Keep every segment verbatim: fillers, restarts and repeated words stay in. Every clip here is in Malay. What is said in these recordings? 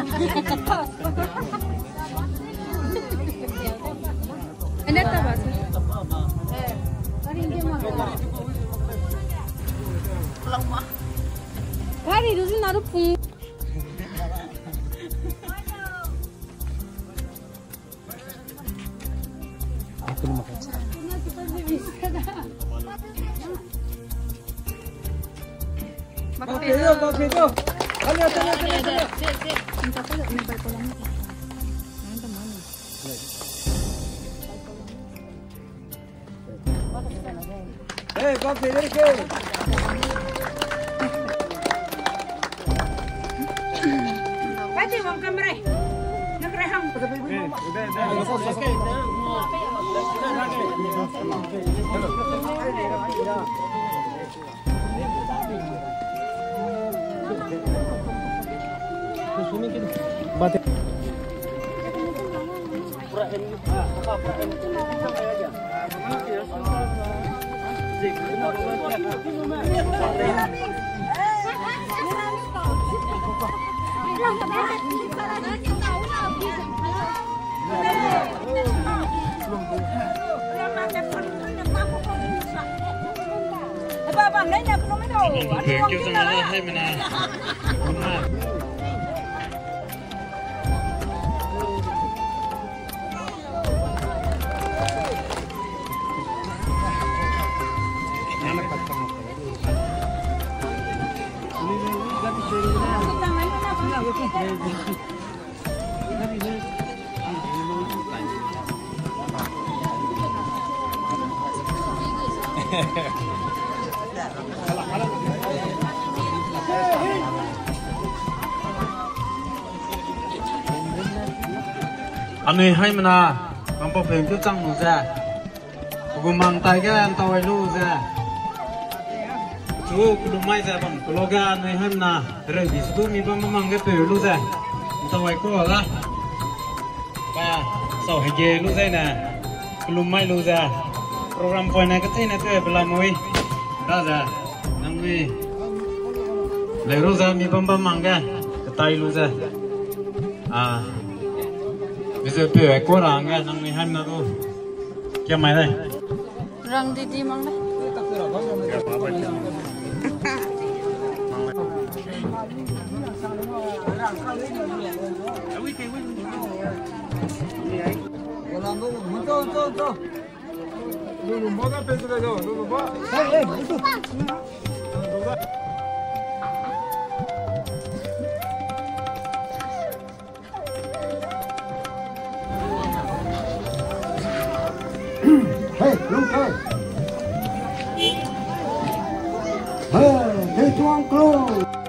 Ini apa bahasa? Hari itu sih naruh pun. Aku mau makan. Oke, yuk, oke, yuk. Ayo, ayo, ayo, ayo. Sip, sip. Minta kalau ini baik kolam itu. Nanti mana? Eh, kopi, kopi. Pati mau kamera. Nak rehang. Bate. Bang, nanya aku nomor dua. Ada orang kita lah. Hai mana? Anh ơi hay mà na, con bọc hình cứ trăng nó ra, gồm mang tay cái anh tao lu ra, chú cứ mai ra bằng cứ lo ga anh ơi hay mà na, rồi thì chú mi băm mang cái bể lu ra, tao ấy có ra, và sau hay về lu ra nè, cứ mai lu ra, program point này cái thế này tôi phải làm mồi, ra ra, anh ơi, lấy lu ra mi băm băm mang cái, cái tay lu ra, à. Bây giờ bể có ràng nghe năng này hành nào đâu kia mày đây răng đi đi mang đấy Hey, look hey. Hey, hey, tuang klo.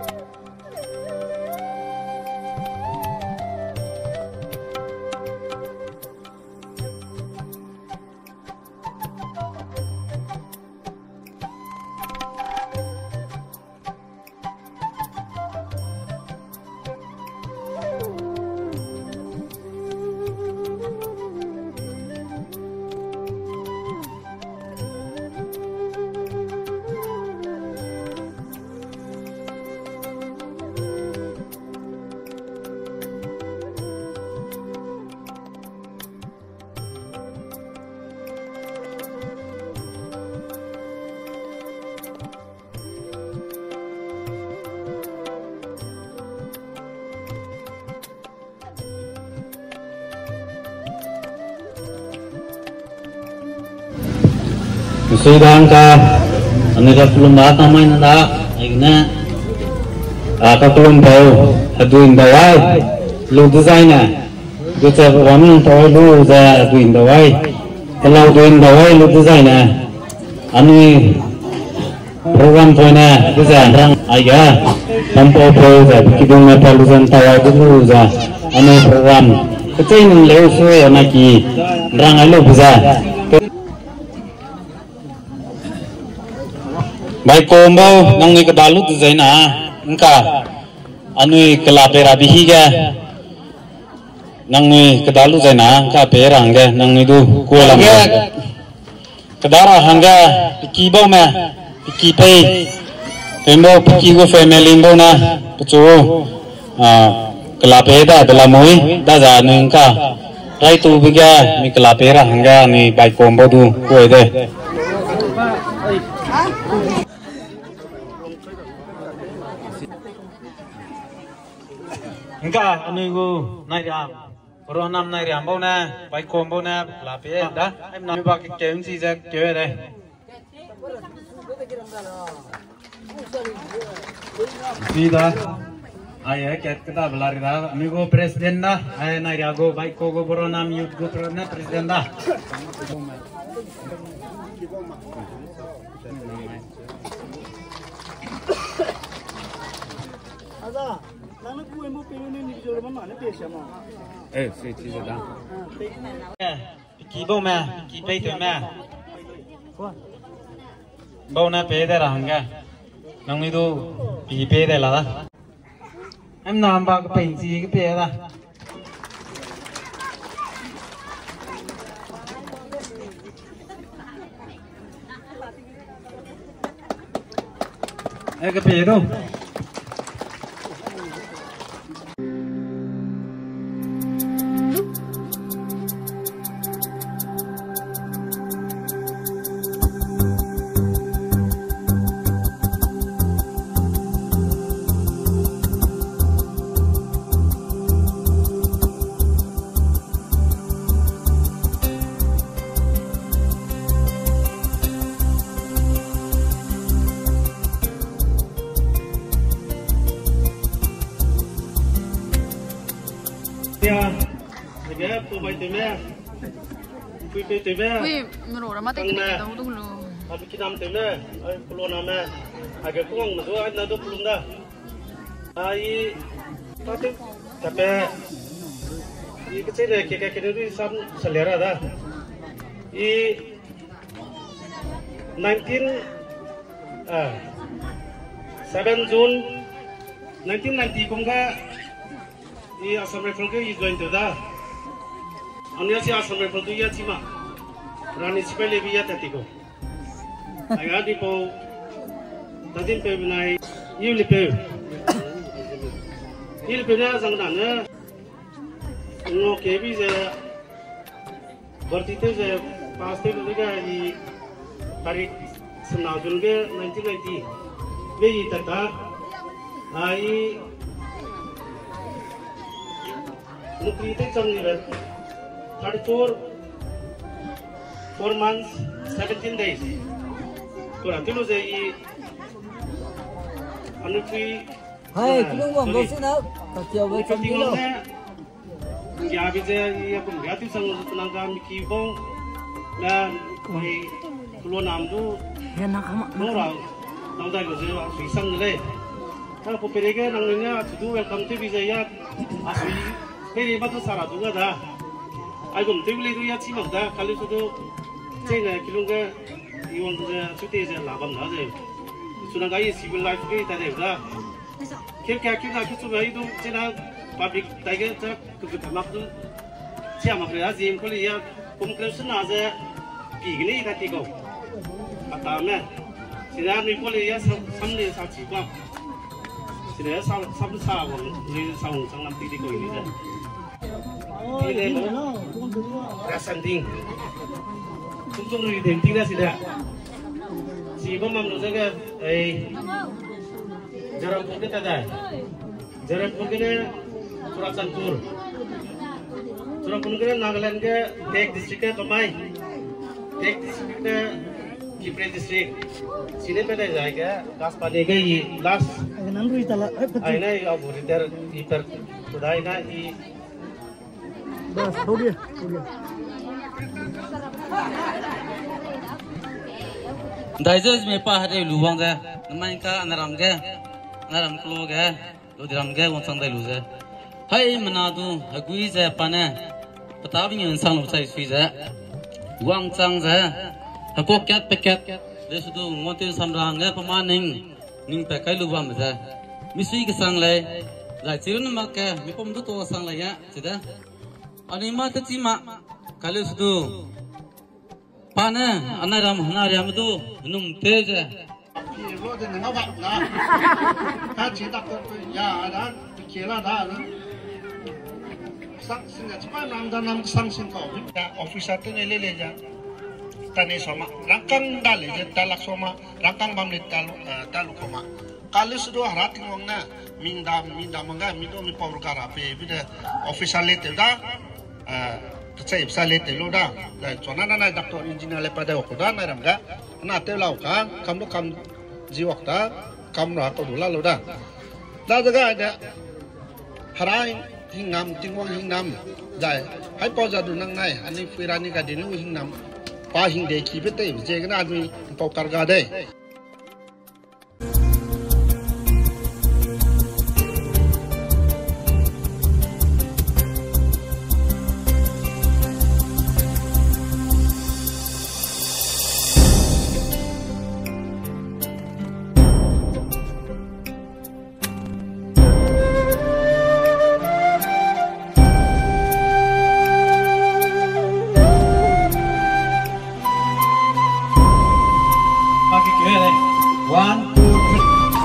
Sedang ka, ane ka belum datang main nanda, akhirnya, aku belum tahu, aduin dawai, lu desainnya, tu cakap orang tahu lu za aduin dawai, kalau aduin dawai lu desainnya, ane program punya desain orang ayah, tanpa tahu za, kita nak perlu zan tahu dulu za, ane program, kecil lewat so naki, orang alu bisa. Baik kombo nang ni kedalu tu zaina, engka anu kelapera bihiga, nang ni kedalu zaina, engka perang ga, nang ni tu kualam ga, kedara hangga piki bau ma, piki pay, pembo piki go family bau na, pecu, ah kelapeda dalam mui dah jangan ka rai tu biga mi kelapera hingga mi baik kombo tu kue deh hingga amigo naik ram orang nam naik ram bau na baik kombo na kelapeda em nam bak kem si je kue deh Tidak, ayah kita belari dah. Amigo presiden dah, ayah naik aku baik kau go beronam yud go beronam presiden dah. Ada, lalu kue mau pilih ni jual mana pesa mah? Eh, sih sih dah. Eh, kibo mah, kipai tu mah. Bau na pede rahangga. Nang itu pi pede lah dah. Em nam bak pensi ke pede dah. Eh ke pede tu. Ya, tu baik tu meh, kui kui tu meh. Kui menurut mata kita tahu tu dulu. Tapi kita am tu meh, pulau nama, agak kurang masuk, ada tu belum dah. Ai, tapi tapi, ini kecil deh, kek kek ini sam selera dah. I nineteen ah seven June nineteen ninety kongga i Assam Rifle ke i join tu dah. Ania si Assam Rifle tu ia cima. Rani siapa lebih ia tadi ko. Ayah di ko tadi pe benai i lepe. I lepe na sang dana. Ngo kebi je berarti tu je pasti tu juga i hari senau dulu ke nineteen ninety. Be tata ai nukri itu jam ni ber thirty-four four months seventeen days. Kurang tu loh je nukri. Hai, kau buat bosan nak? Tak kau buat macam ni loh. Ya, bisa ya pun gratis sang tenaga mikir bong dan keluar nam tu. Ya nak kamu. Orang, nang dah kerja susah ni. Kalau pergi nang ni tu welcome tu bisa ya asli. Hei, batu sara tu ada. Aku mesti beli tu ya cima dah. Kalau tu cina kilo ke, iwan tu cuti je labam dah je. Sudah gaya civil life ke kita dah. Kira kira kita kita tu itu cina public tiger tu kita mak tu siapa kerja jim kalau ya conclusion aja begini tadi kau. Kata me, cina ni kalau ya sambil saksi kau. Cina sam sam sam ni sam sam nanti di kau ini je. Ini lo, rasanting. Tunggu ni denting dah sudah. Siapa mamu jaga, eh, jarak pun kita dah. Jarak pun kita Surat Santur. Surat pun kita Nagaland ke Tek district ke Kamai. Tek district ke Kipre district. Sini pada जाएगा gas पानी के ये last. Nandu itala. आइना ये अब इधर इधर खुदाई ना ये. बस हो गया, हो गया. Daijaz me pa hare luwang ga namai ka anaram ga anaram klo ga lo diram ga won sang dai lu za hai manadu agui za pana patabi ngun sang lo sai sui za wang chang za hakok kat paket le su du ngote samrang ga pamaning ning pa kai lu wam za misui ga sang le la chirun ma ka mi pom du to sang la ya chida ani ma ta chi ma kale su du Pana, anak ram, anak ram tu nung teja. Lo tu nak apa? Nak, tak cerita tu ya, ada kira dah. sang singa cepat nam dan nam sang sing kau kita officer tu ni lele je tani sama rangkang dale je talak sama rangkang bamli tal talu koma kalau sudah harating orang na minda minda mangga minda mi power kara pe bida officer lete dah saya bisa lete lo dah cuma nana doktor engineer lepas dah aku dah naram ga na te lau kan kamu kamu jiwa dah kamu nak tu dulu dah dah jaga ada harai hinam tingwang hinam jai hai pau jadu nang nai ani firani ka dinu hinam pa hing de ki bete je gna admi pau karga de One, two, three.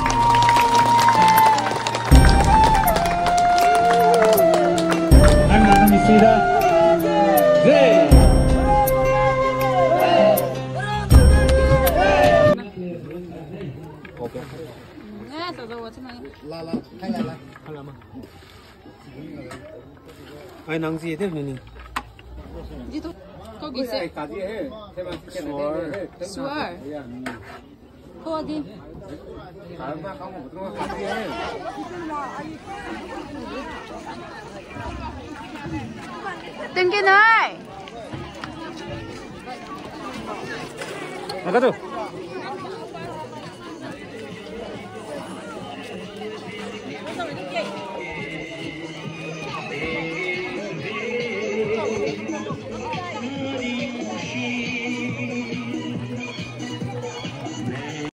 I'm not going to see that. Zay. Nghe tao đâu chứ mày. La la, hay là la. Ai nang gì thế này? Gì tu? Có gì sẽ? Suar. Thôi đi. Tên cái này. Apa tu?